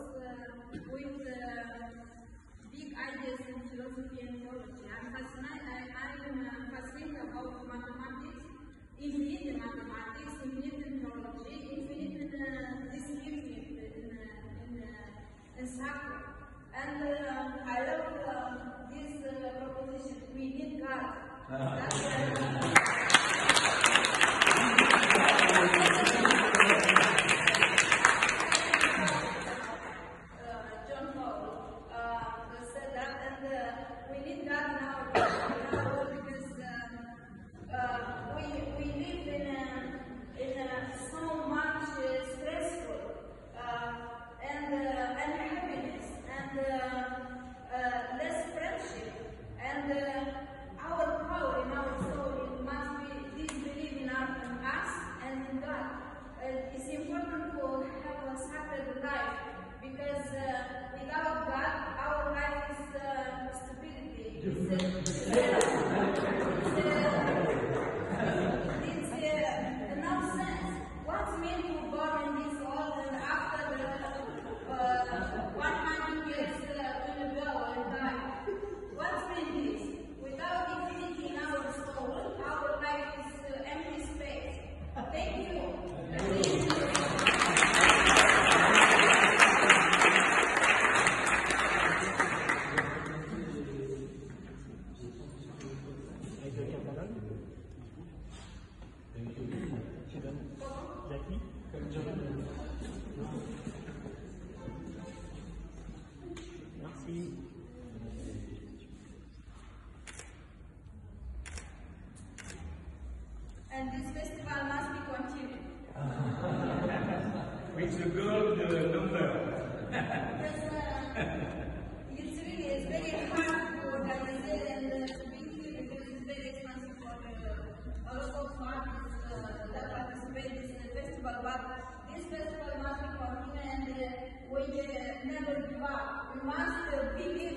with big ideas in philosophy and theology. I'm fascinated about mathematics, infinite mathematics, infinite theology, infinite discipline in sacré. And I love this proposition. We need God. It's important to have a sacred life because without God, our life is stupidity. It's nonsense. What's meant to born in this world and after 100 years will go and die? What's meant this? Without infinity in our soul, our life is empty space. Thank you. And this festival must be continued. With the gold number. Because it's very hard to organize it and to be here because it's very expensive for a lot of artists that participate in this festival. But this festival must be continued and we never give up. We must believe